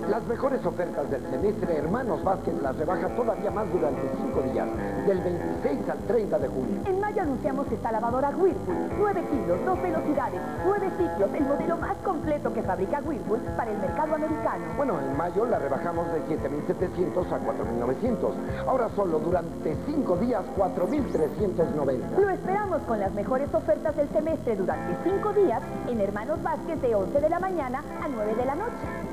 Las mejores ofertas del semestre Hermanos Vázquez las rebaja todavía más durante 5 días, del 26 al 30 de junio. En mayo anunciamos esta lavadora Whirlpool, 9 kilos, 2 velocidades, 9 ciclos, el modelo más completo que fabrica Whirlpool para el mercado americano. Bueno, en mayo la rebajamos de 7.700 a 4.900. Ahora solo durante 5 días, 4.390. Lo esperamos con las mejores ofertas del semestre durante 5 días en Hermanos Vázquez de 11 de la mañana a 9 de la noche.